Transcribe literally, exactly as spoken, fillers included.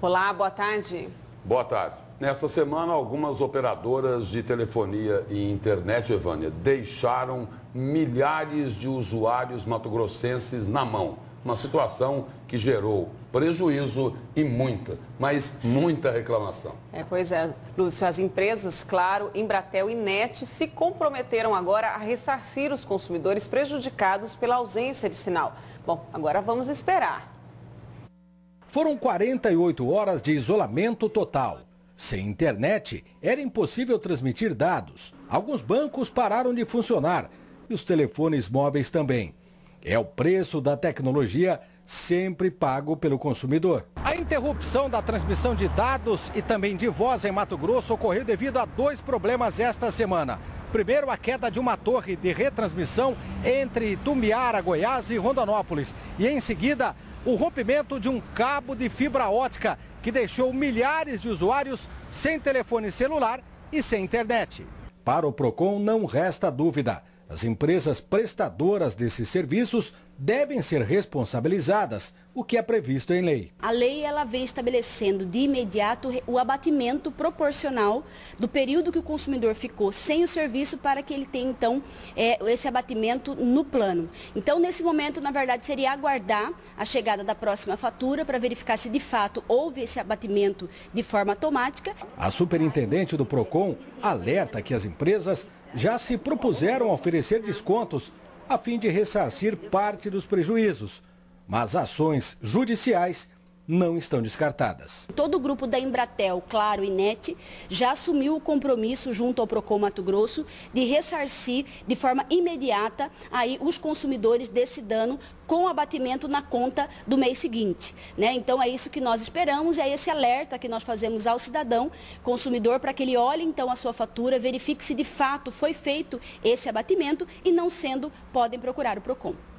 Olá, boa tarde. Boa tarde. Nesta semana, algumas operadoras de telefonia e internet, Evânia, deixaram milhares de usuários mato-grossenses na mão. Uma situação que gerou prejuízo e muita, mas muita reclamação. É, pois é, Lúcio, as empresas, Claro, Embratel e Net se comprometeram agora a ressarcir os consumidores prejudicados pela ausência de sinal. Bom, agora vamos esperar. Foram quarenta e oito horas de isolamento total. Sem internet, era impossível transmitir dados. Alguns bancos pararam de funcionar e os telefones móveis também. É o preço da tecnologia sempre pago pelo consumidor. A interrupção da transmissão de dados e também de voz em Mato Grosso ocorreu devido a dois problemas esta semana. Primeiro, a queda de uma torre de retransmissão entre Tumbiara, Goiás e Rondonópolis. E em seguida, o rompimento de um cabo de fibra ótica que deixou milhares de usuários sem telefone celular e sem internet. Para o Procon não resta dúvida. As empresas prestadoras desses serviços devem ser responsabilizadas, o que é previsto em lei. A lei ela vem estabelecendo de imediato o abatimento proporcional do período que o consumidor ficou sem o serviço para que ele tenha, então, é, esse abatimento no plano. Então, nesse momento, na verdade, seria aguardar a chegada da próxima fatura para verificar se, de fato, houve esse abatimento de forma automática. A superintendente do Procon alerta que as empresas já se propuseram a oferecer descontos a fim de ressarcir parte dos prejuízos, mas ações judiciais não estão descartadas. Todo o grupo da Embratel, Claro e Net já assumiu o compromisso junto ao Procon Mato Grosso de ressarcir de forma imediata aí os consumidores desse dano com abatimento na conta do mês seguinte, né? Então é isso que nós esperamos, é esse alerta que nós fazemos ao cidadão consumidor para que ele olhe então a sua fatura, verifique se de fato foi feito esse abatimento e não sendo, podem procurar o Procon.